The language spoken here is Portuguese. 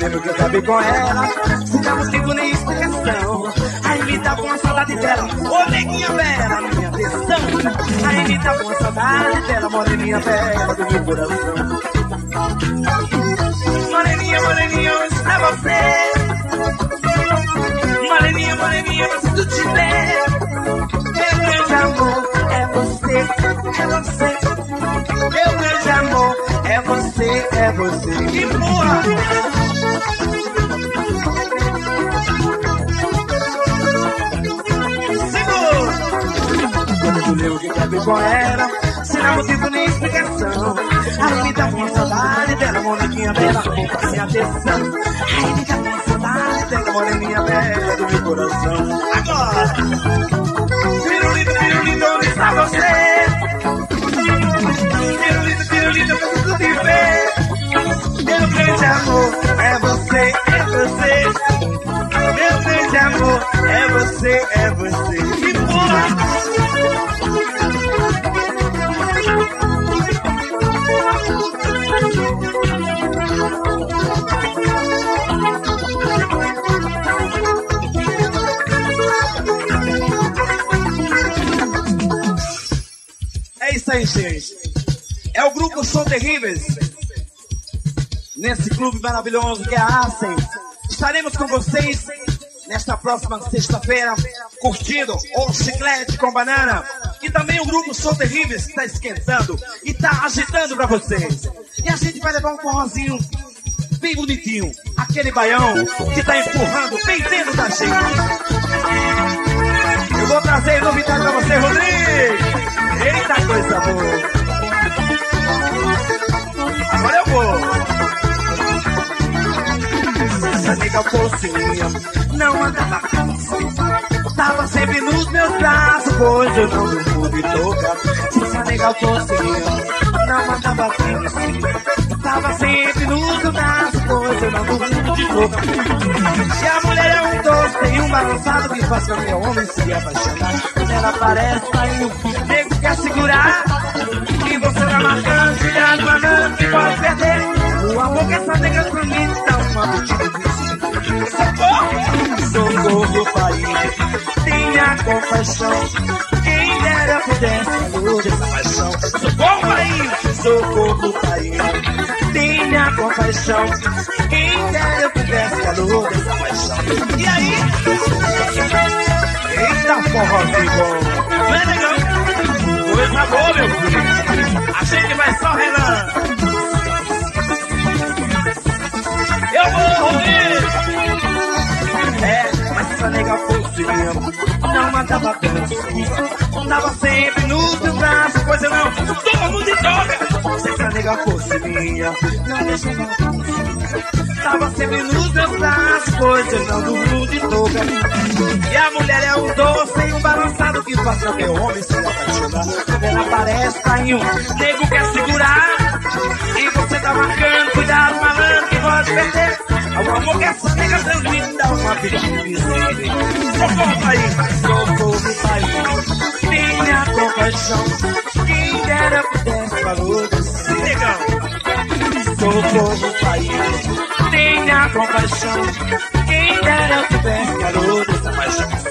lembro que acabei com ela. Ficamos tempo nem explicação. Aí me dá uma saudade dela. Ô neguinha bela, minha atenção. Aí me dá uma saudade dela, moreninha bela do meu coração. Moreninha, moreninha, onde está você? Moreninha, moreninha, se tu tiver. Meu grande amor é você, é você. Meu grande amor é você, é você. Que porra! Quando eu lembro que acabei com ela, sem não motivo nem explicação. Aí me dá uma saudade dela, moreninha bela, sem atenção. Aí me dá uma saudade dela, moreninha bela do meu coração. Agora! Pirulito, onde está você? Pirulito, pra tudo te ver. Meu grande amor é você, é você. Meu grande amor é você, é você. Que porra! É isso aí, gente. É o grupo Som Terríveis. Nesse clube maravilhoso que é a Asen. Estaremos com vocês nesta próxima sexta-feira, curtindo o Chiclete com Banana. E também o grupo Som Terríveis está esquentando e está agitando para vocês. E a gente vai levar um forrozinho bem bonitinho. Aquele baião que está empurrando bem dentro da gente. Eu vou trazer novidade para você, Rodrigo. Eita coisa boa. Agora eu vou. Se essa nega fosse minha, não andava assim. Tava sempre nos meus braços, pois eu não pude tocar. Se essa nega fosse minha, não andava assim. Tava sempre nos meus braços, pois eu não pude tocar. Se a mulher é um doce, tem um balançado que faz com que o homem se apaixonar. Quando ela aparece, aí o nego quer segurar. E você tá marcando, cuidado, banana, que pode perder. O amor que essa nega pra mim dá uma batida de socorro! Socorro, pai, tenha compaixão. Quem dera pudesse calor dessa paixão. Socorro, pai! Socorro, pai, tenha compaixão. Quem dera pudesse calor dessa paixão. E aí? Eita, forrozinho bom! Não é legal? Coisa boa, meu filho! A gente vai só relando! Eu vou ouvir! É, mas se essa nega fosse minha, não matava tanto. Tava sempre nos meus braços, pois eu não todo mundo droga. Se essa nega fosse minha, não deixava tanto. Tava sempre nos meus braços, pois eu não durmo de touca. E a mulher é um doce e um balançado que faz qualquer homem se apaixonar. Quando ela aparece, caiu, nego quer segurar. E você tá marcando, cuidado, malandro, que pode perder. O amor que essa nega transmite dá uma vida de socorro, pai, socorro, pai, tenha compaixão. Quem dera pudesse valor desse negão. Socorro, pai, tenha compaixão. Quem dera pudesse calor dessa paixão.